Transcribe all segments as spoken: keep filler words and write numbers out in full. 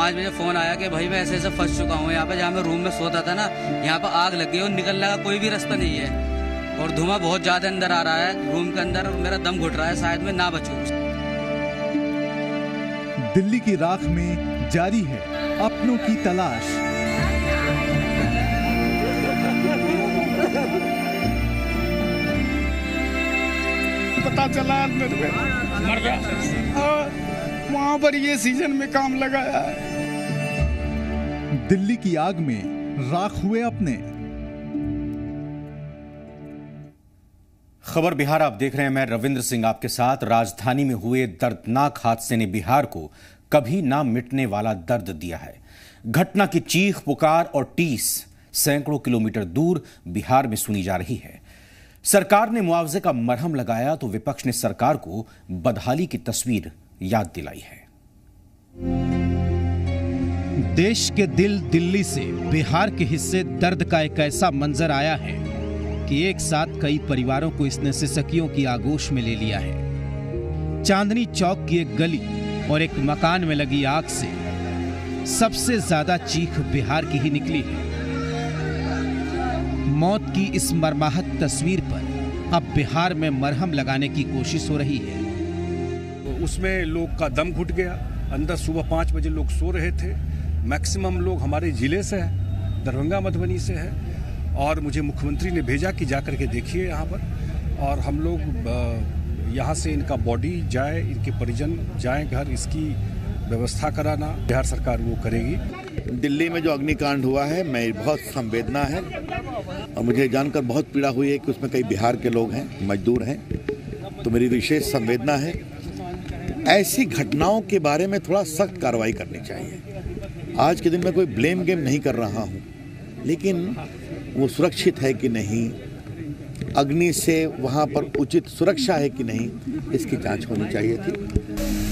पाँच बजे फ़ोन आया कि भाई मैं ऐसे ऐसे फंस चुका हूँ यहाँ पे, जहाँ मैं रूम में सोता था ना, यहाँ पर आग लग गई और निकलने का कोई भी रास्ता नहीं है और धुआं बहुत ज़्यादा अंदर आ रहा है रूम के अंदर और मेरा दम घुट रहा है, शायद मैं ना बचूं। दिल्ली की राख में जारी है अपनों की तलाश। पता चला मेरे को मर गया और वहाँ पर ये सीजन में काम लगाया है। दिल्ली की आग में राख हुए अपने। खबर बिहार आप देख रहे हैं, मैं रविंद्र सिंह आपके साथ। राजधानी में हुए दर्दनाक हादसे ने बिहार को कभी ना मिटने वाला दर्द दिया है। घटना की चीख पुकार और टीस सैकड़ों किलोमीटर दूर बिहार में सुनी जा रही है। सरकार ने मुआवजे का मरहम लगाया तो विपक्ष ने सरकार को बदहाली की तस्वीर याद दिलाई है। देश के दिल दिल्ली से बिहार के हिस्से दर्द का एक ऐसा मंजर आया है कि एक साथ कई परिवारों को इसने सिसकियों की आगोश में ले लिया है। चांदनी चौक की एक गली और एक मकान में लगी आग से सबसे ज्यादा चीख बिहार की ही निकली है। मौत की इस मर्माहत तस्वीर पर अब बिहार में मरहम लगाने की कोशिश हो रही है। उसमें लोग का दम घुट गया। अंदर सुबह पाँच बजे लोग सो रहे थे। मैक्सिमम लोग हमारे जिले से हैं, दरभंगा मधुबनी से हैं और मुझे मुख्यमंत्री ने भेजा कि जाकर के देखिए यहाँ पर, और हम लोग यहाँ से इनका बॉडी जाए, इनके परिजन जाएं घर, इसकी व्यवस्था कराना बिहार सरकार वो करेगी। दिल्ली में जो अग्निकांड हुआ है, मैं बहुत संवेदना है और मुझे जानकर बहुत पीड़ा हुई है कि उसमें कई बिहार के लोग हैं, मजदूर हैं, तो मेरी विशेष संवेदना है। ऐसी घटनाओं के बारे में थोड़ा सख्त कार्रवाई करनी चाहिए। आज के दिन में कोई ब्लेम गेम नहीं कर रहा हूं, लेकिन वो सुरक्षित है कि नहीं, अग्नि से वहां पर उचित सुरक्षा है कि नहीं, इसकी जांच होनी चाहिए थी।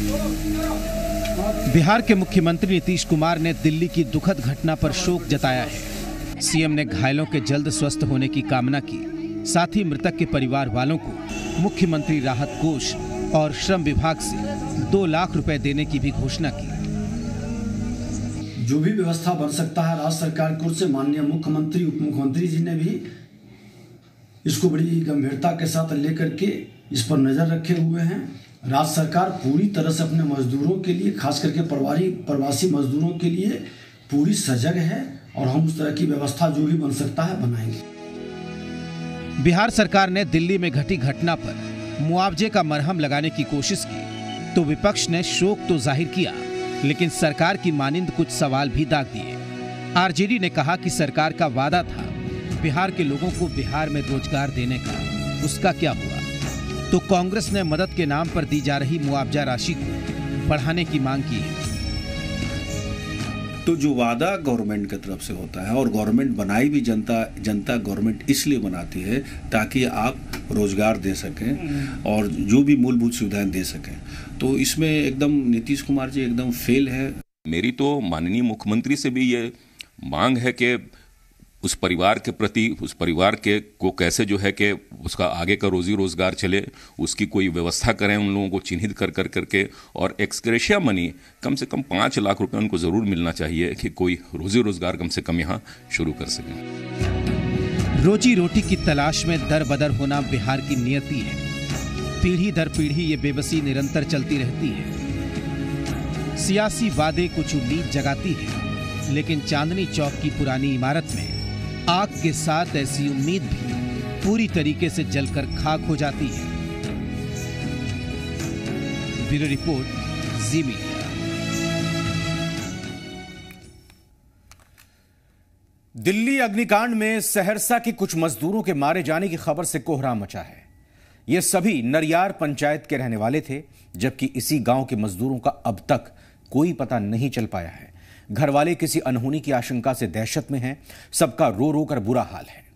बिहार के मुख्यमंत्री नीतीश कुमार ने दिल्ली की दुखद घटना पर शोक जताया है। सीएम ने घायलों के जल्द स्वस्थ होने की कामना की। साथ ही मृतक के परिवार वालों को मुख्यमंत्री राहत कोष और श्रम विभाग से दो लाख रुपए देने की भी घोषणा की। जो भी व्यवस्था बन सकता है राज्य सरकार की ओर से, माननीय मुख्यमंत्री उप मुख्यमंत्री जी ने भी इसको बड़ी गंभीरता के साथ लेकर के इस पर नजर रखे हुए हैं। राज्य सरकार पूरी तरह से अपने मजदूरों के लिए, खास करके प्रवासी प्रवासी मजदूरों के लिए पूरी सजग है और हम उस तरह की व्यवस्था जो भी बन सकता है बनाएंगे। बिहार सरकार ने दिल्ली में घटी घटना पर मुआवजे का मरहम लगाने की कोशिश की तो विपक्ष ने शोक तो जाहिर किया, लेकिन सरकार की मानिंद कुछ सवाल भी दाग दिए। आरजेडी ने कहा कि सरकार का वादा था बिहार के लोगों को बिहार में रोजगार देने का, उसका क्या हुआ? तो कांग्रेस ने मदद के नाम पर दी जा रही मुआवजा राशि को बढ़ाने की मांग की है। तो जो वादा गवर्नमेंट की तरफ से होता है, और गवर्नमेंट बनाई भी जनता जनता गवर्नमेंट इसलिए बनाती है ताकि आप रोजगार दे सकें और जो भी मूलभूत सुविधाएं दे सकें, तो इसमें एकदम नीतीश कुमार जी एकदम फेल है। मेरी तो माननीय मुख्यमंत्री से भी ये मांग है कि उस परिवार के प्रति, उस परिवार के को कैसे जो है कि उसका आगे का रोजी रोजगार चले, उसकी कोई व्यवस्था करें, उन लोगों को चिन्हित कर कर करके, और एक्सग्रेशिया मनी कम से कम पाँच लाख रुपए उनको ज़रूर मिलना चाहिए कि कोई रोजी रोजगार कम से कम यहाँ शुरू कर सकें। रोजी रोटी की तलाश में दर बदर होना बिहार की नियति है। पीढ़ी दर पीढ़ी ये बेबसी निरंतर चलती रहती है। सियासी वादे कुछ उम्मीद जगाती है, लेकिन चांदनी चौक की पुरानी इमारत में आग के साथ ऐसी उम्मीद भी पूरी तरीके से जलकर खाक हो जाती है। Bureau report, Zee Media. Delhi अग्निकांड में सहरसा के कुछ मजदूरों के मारे जाने की खबर से कोहराम मचा है। ये सभी नरियार पंचायत के रहने वाले थे, जबकि इसी गांव के मजदूरों का अब तक कोई पता नहीं चल पाया है। घर वाले किसी अनहोनी की आशंका से दहशत में हैं। सबका रो रो कर बुरा हाल है।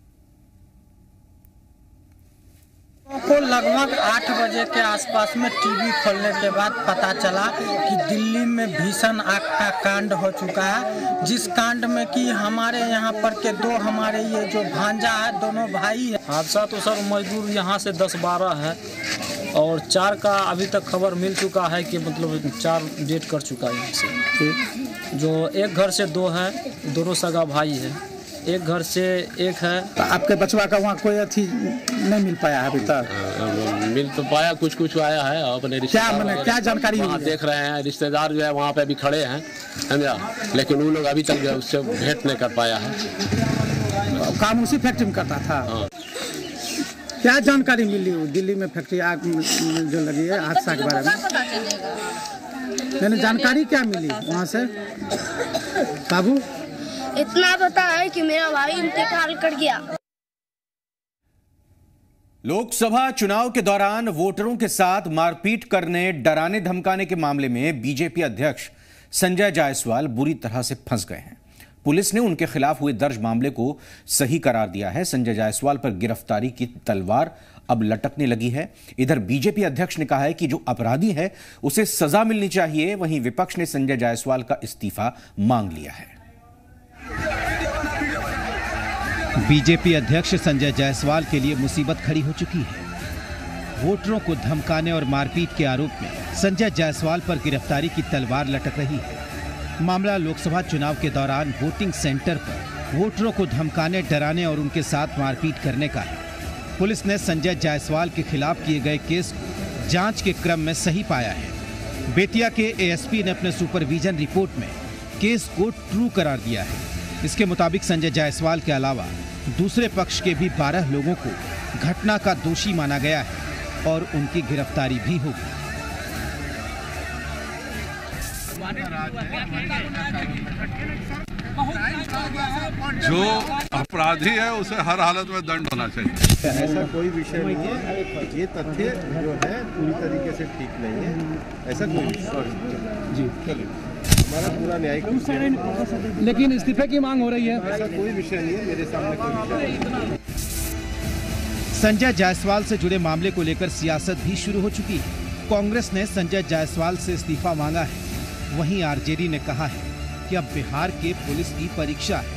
को लगभग आठ बजे के आसपास में टीवी खोलने के बाद पता चला कि दिल्ली में भीषण आग का कांड हो चुका है, जिस कांड में कि हमारे यहाँ पर के दो हमारे ये जो भांजा है, दोनों भाई है। हादसा तो सर मजदूर यहाँ से दस बारह है, और चार का अभी तक खबर मिल चुका है कि मतलब चार डेट कर चुका है यहाँ से। जो एक घर से दो है, दोनों सगा भाई है। एक घर से एक है। तो आपके बचवा का वहाँ कोई अथी नहीं मिल पाया है अभी तक? मिल तो पाया, कुछ कुछ आया है अपने क्या मैंने क्या जानकारी वहाँ देख रहे हैं, रिश्तेदार जो है वहाँ पे भी खड़े हैं, समझा, लेकिन वो लोग अभी तक उससे भेंट नहीं कर पाया है। काम उसी फैक्ट्री में करता था। हाँ। क्या जानकारी मिली दिल्ली में फैक्ट्री आग जो लगी है हादसा के बारे में? मैंने जानकारी क्या मिली वहाँ से बाबू? इतना पता है कि मेरा भाई इंतकाल कर गया। लोकसभा चुनाव के दौरान वोटरों के साथ मारपीट करने, डराने धमकाने के मामले में बीजेपी अध्यक्ष संजय जायसवाल बुरी तरह से फंस गए हैं। पुलिस ने उनके खिलाफ हुए दर्ज मामले को सही करार दिया है। संजय जायसवाल पर गिरफ्तारी की तलवार अब लटकने लगी है। इधर बीजेपी अध्यक्ष ने कहा है कि जो अपराधी है उसे सजा मिलनी चाहिए। वहीं विपक्ष ने संजय जायसवाल का इस्तीफा मांग लिया है। बीजेपी अध्यक्ष संजय जायसवाल के लिए मुसीबत खड़ी हो चुकी है। वोटरों को धमकाने और मारपीट के आरोप में संजय जायसवाल पर गिरफ्तारी की तलवार लटक रही है। मामला लोकसभा चुनाव के दौरान वोटिंग सेंटर पर वोटरों को धमकाने, डराने और उनके साथ मारपीट करने का है। पुलिस ने संजय जायसवाल के खिलाफ किए गए केस को जांच के क्रम में सही पाया है। बेतिया के एएसपी ने अपने सुपरविजन रिपोर्ट में केस को ट्रू करार दिया है। इसके मुताबिक संजय जायसवाल के अलावा दूसरे पक्ष के भी बारह लोगों को घटना का दोषी माना गया है और उनकी गिरफ्तारी भी होगी। जो अपराधी है उसे हर हालत में दंड होना चाहिए। ऐसा कोई विषय नहीं है, ये तथ्य जो है पूरी तरीके से ठीक नहीं है। ऐसा कोई जी हमारा पूरा न्यायिक, लेकिन इस्तीफे की मांग हो रही है। ऐसा कोई विषय नहीं है, मेरे सामने कोई विषय नहीं। संजय जायसवाल से जुड़े मामले को लेकर सियासत भी शुरू हो चुकी है। कांग्रेस ने संजय जायसवाल से इस्तीफा मांगा है। वहीं आरजेडी ने कहा है कि अब बिहार के पुलिस की परीक्षा है।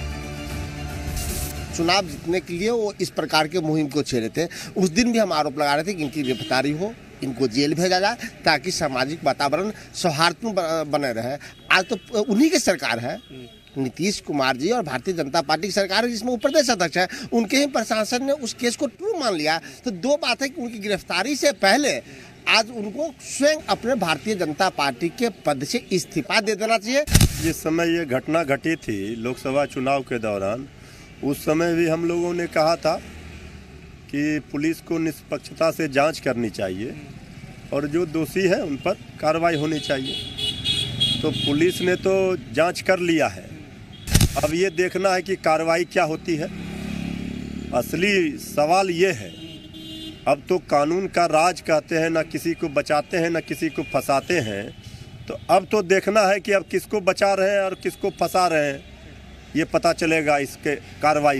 चुनाव जीतने के लिए वो इस प्रकार के मुहिम को छेड़े थे। उस दिन भी हम आरोप लगा रहे थे कि इनकी गिरफ्तारी हो, इनको जेल भेजा जाए ताकि सामाजिक वातावरण सौहार्दपूर्ण बने रहे। आज तो उन्हीं की सरकार है, नीतीश कुमार जी और भारतीय जनता पार्टी की सरकार है जिसमें वो प्रदेश अध्यक्ष है। उनके ही प्रशासन ने उस केस को ट्रू मान लिया। तो दो बात है कि उनकी गिरफ्तारी से पहले आज उनको स्वयं अपने भारतीय जनता पार्टी के पद से इस्तीफा दे देना चाहिए। जिस समय ये घटना घटी थी लोकसभा चुनाव के दौरान, उस समय भी हम लोगों ने कहा था कि पुलिस को निष्पक्षता से जांच करनी चाहिए और जो दोषी है उन पर कार्रवाई होनी चाहिए। तो पुलिस ने तो जांच कर लिया है, अब ये देखना है कि कार्रवाई क्या होती है। असली सवाल ये है, अब तो कानून का राज कहते हैं, ना किसी को बचाते हैं ना किसी को फंसाते हैं। तो अब तो देखना है कि अब किसको बचा रहे हैं और किसको फंसा रहे हैं, ये पता चलेगा इसके कार्रवाई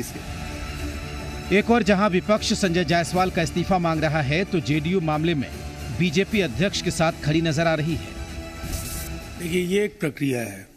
से। एक और जहां विपक्ष संजय जायसवाल का इस्तीफा मांग रहा है, तो जेडीयू मामले में बीजेपी अध्यक्ष के साथ खड़ी नजर आ रही है। देखिए, ये एक प्रक्रिया है।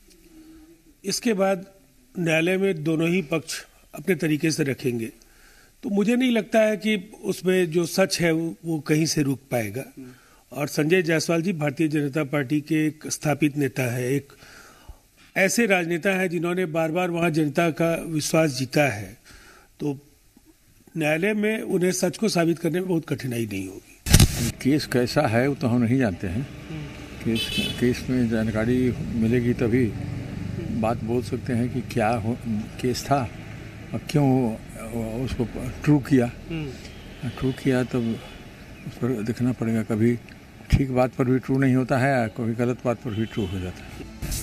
इसके बाद न्यायालय में दोनों ही पक्ष अपने तरीके से रखेंगे। तो मुझे नहीं लगता है कि उसमें जो सच है वो कहीं से रुक पाएगा। और संजय जायसवाल जी भारतीय जनता पार्टी के एक स्थापित नेता है, एक ऐसे राजनेता है जिन्होंने बार बार वहाँ जनता का विश्वास जीता है। तो न्यायालय में उन्हें सच को साबित करने में बहुत कठिनाई नहीं होगी। केस कैसा है वो तो हम नहीं जानते हैं। केस केस में जानकारी मिलेगी तभी बात बोल सकते हैं कि क्या हो, केस था और क्यों उसको ट्रू किया। ट्रू किया तब उस पर देखना पड़ेगा। कभी ठीक बात पर भी ट्रू नहीं होता है, कभी गलत बात पर भी ट्रू हो जाता है।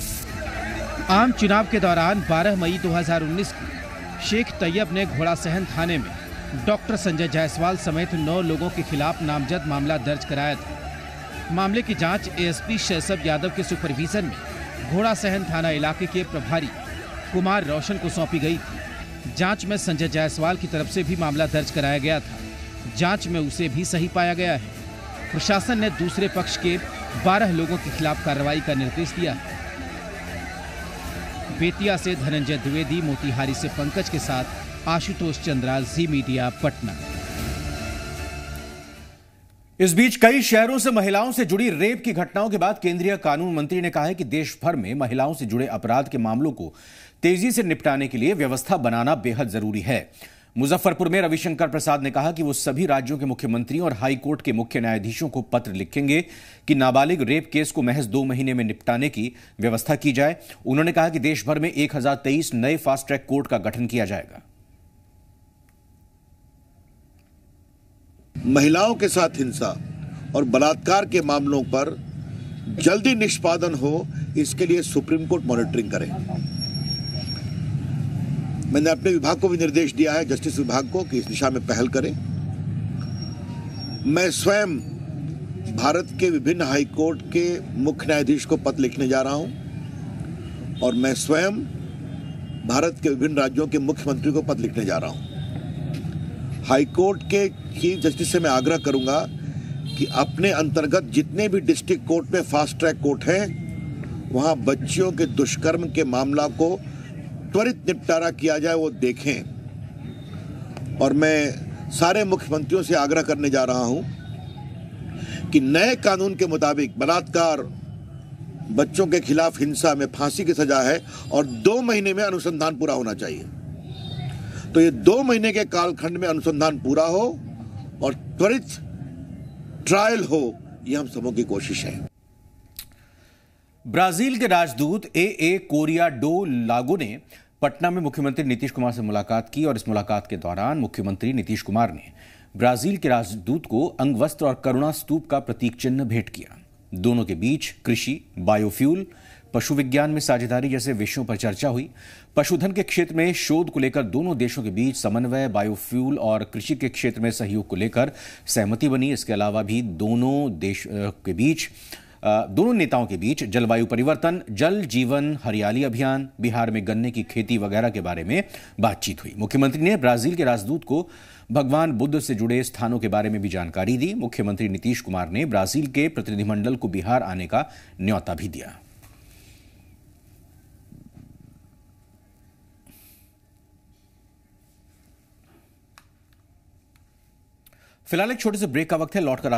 आम चुनाव के दौरान बारह मई दो हज़ार उन्नीस को शेख तैयब ने घोड़ासहन थाने में डॉक्टर संजय जायसवाल समेत नौ लोगों के खिलाफ नामजद मामला दर्ज कराया था। मामले की जांच एएसपी शैसब यादव के सुपरविजन में घोड़ासहन थाना इलाके के प्रभारी कुमार रोशन को सौंपी गई थी। जांच में संजय जायसवाल की तरफ से भी मामला दर्ज कराया गया था। जांच में उसे भी सही पाया गया है। प्रशासन ने दूसरे पक्ष के बारह लोगों के खिलाफ कार्रवाई का निर्देश दिया है। बेतिया से धनंजय द्विवेदी, मोतिहारी से पंकज के साथ आशुतोष चंद्रा, जी मीडिया, पटना। इस बीच कई शहरों से महिलाओं से जुड़ी रेप की घटनाओं के बाद केंद्रीय कानून मंत्री ने कहा है कि देश भर में महिलाओं से जुड़े अपराध के मामलों को तेजी से निपटाने के लिए व्यवस्था बनाना बेहद जरूरी है। मुजफ्फरपुर में रविशंकर प्रसाद ने कहा कि वो सभी राज्यों के मुख्यमंत्रियों और हाई कोर्ट के मुख्य न्यायाधीशों को पत्र लिखेंगे कि नाबालिग रेप केस को महज दो महीने में निपटाने की व्यवस्था की जाए। उन्होंने कहा कि देश भर में एक हजार तेईस नए फास्ट ट्रैक कोर्ट का गठन किया जाएगा। महिलाओं के साथ हिंसा और बलात्कार के मामलों पर जल्दी निष्पादन हो, इसके लिए सुप्रीम कोर्ट मॉनिटरिंग करे। मैंने अपने विभाग को भी निर्देश दिया है, जस्टिस विभाग को, कि इस दिशा में पहल करें। मैं स्वयं भारत के विभिन्न हाई कोर्ट के मुख्य न्यायाधीश को पत्र लिखने जा रहा हूं और मैं स्वयं भारत के विभिन्न राज्यों के मुख्यमंत्री को पत्र लिखने जा रहा हूं। हाई कोर्ट के चीफ जस्टिस से मैं आग्रह करूंगा कि अपने अंतर्गत जितने भी डिस्ट्रिक्ट कोर्ट में फास्ट ट्रैक कोर्ट हैं, वहां बच्चियों के दुष्कर्म के मामला को त्वरित निपटारा किया जाए, वो देखें। और मैं सारे मुख्यमंत्रियों से आग्रह करने जा रहा हूं कि नए कानून के मुताबिक बलात्कार, बच्चों के खिलाफ हिंसा में फांसी की सजा है और दो महीने में अनुसंधान पूरा होना चाहिए। तो ये दो महीने के कालखंड में अनुसंधान पूरा हो और त्वरित ट्रायल हो, ये हम सबों की कोशिश है। ब्राजील के राजदूत ए ए कोरियाडो लागो ने पटना में मुख्यमंत्री नीतीश कुमार से मुलाकात की और इस मुलाकात के दौरान मुख्यमंत्री नीतीश कुमार ने ब्राजील के राजदूत को अंगवस्त्र और करुणा स्तूप का प्रतीक चिन्ह भेंट किया। दोनों के बीच कृषि, बायोफ्यूल, पशु विज्ञान में साझेदारी जैसे विषयों पर चर्चा हुई। पशुधन के क्षेत्र में शोध को लेकर दोनों देशों के बीच समन्वय, बायोफ्यूल और कृषि के क्षेत्र में सहयोग को लेकर सहमति बनी। इसके अलावा भी दोनों देश के बीच दोनों नेताओं के बीच जलवायु परिवर्तन, जल जीवन हरियाली अभियान, बिहार में गन्ने की खेती वगैरह के बारे में बातचीत हुई। मुख्यमंत्री ने ब्राजील के राजदूत को भगवान बुद्ध से जुड़े स्थानों के बारे में भी जानकारी दी। मुख्यमंत्री नीतीश कुमार ने ब्राजील के प्रतिनिधिमंडल को बिहार आने का न्योता भी दिया। फिलहाल एक छोटे से ब्रेक का वक्त है, लौटकर